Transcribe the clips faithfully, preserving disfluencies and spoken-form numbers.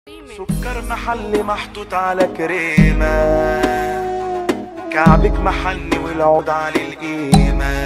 سكر محلي محطوط على كريمة، كعبك محني والعود على القيمة،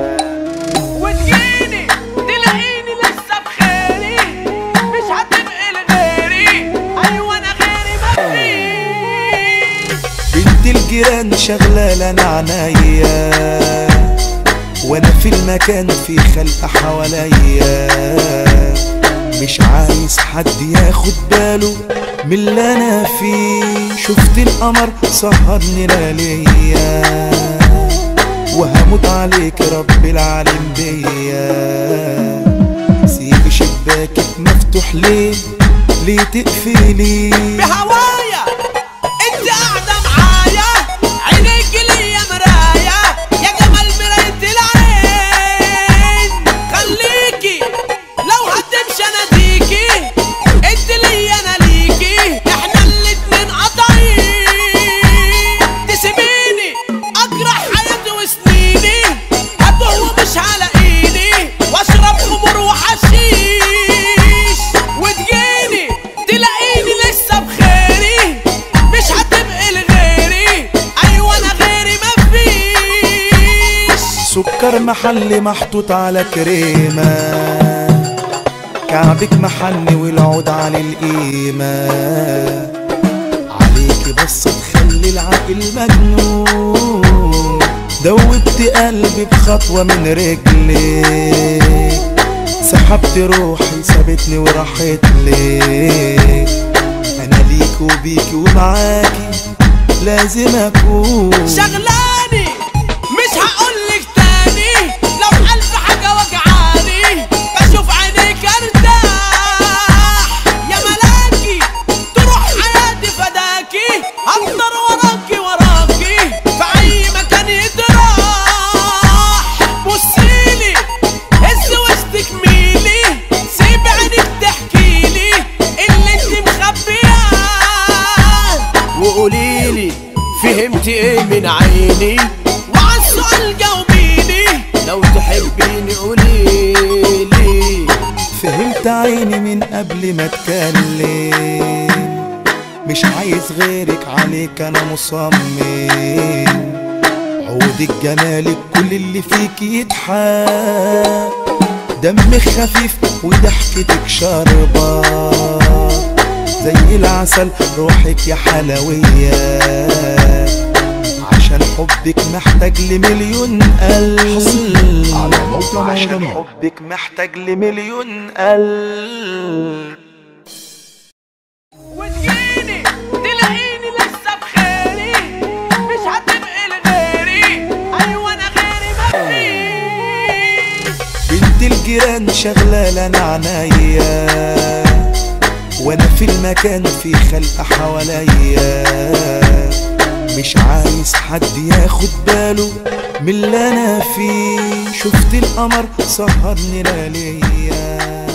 وتجيني تلاقيني لسه بخيري، مش هتبقي لغيري، ايوه انا غيري مفيش. بنت الجيران شغلة انا عنايا، وانا في المكان في خلق حواليا، مش عايز حد ياخد باله من اللي انا فيه. شفت القمر سهرني لياليا، وهموت عليك رب العالم بيا. سيبي شباكك مفتوح ليه، ليه تقفلي بهوايا انت قاعدة معايا، عينيك ليا مراية، يا جمال مراية العين. خليكي لو هتمشي اناديكي، انت ليا انا ليكي، احنا الاتنين قطعين. تسيبيني اجرح حياتي وسنيني، هتوه ومش هلاقيني، واشرب خمور وحشيش. وتجيني تلاقيني لسه بخيري، مش هتبقي لغيري، ايوه انا غيري مفيش. سكر محلي محطوط على كريمة، كعبك محني والعود على القيمة. عليكي بس تخلي العقل مجنون، دوبت قلبي بخطوة من رجلك، سحبت روحي سابتني وراحت لك. انا ليك وبيكي ومعاكي لازم اكون شغلاني مش هقولك تاني، لو ألف حاجة وجعاني بشوف عينيك ارتاح. يا ملاكي تروح حياتي فداكي، هفضل وراكي وراكي في أي مكان يتراح. بصيلي هز وشك ميلي، سيب عينك تحكيلي اللي انت مخبياه، وقوليلي فهمتي ايه من عيني، وعالسؤال جاوبيني، لو تحبيني قوليلي. فهمت عيني من قبل ما اتكلم، مش عايز غيرك عليك انا مصمم. عودك جمالك كل اللي فيك يضحك، دمك خفيف وضحكتك شاربة زي العسل، روحك يا حلوية. عشان حبك محتاج لمليون قلب، عشان حبك محتاج لمليون قلب. وتجيني تلاقيني لسه بخيري، مش هتبقي لغيري، ايوه انا غيري مفيش. بنت الجيران شغلة انا عنايا، وانا في المكان في خلق حواليا، مش عايز حد ياخد باله من اللي انا فيه. شفت القمر سهرني لياليا.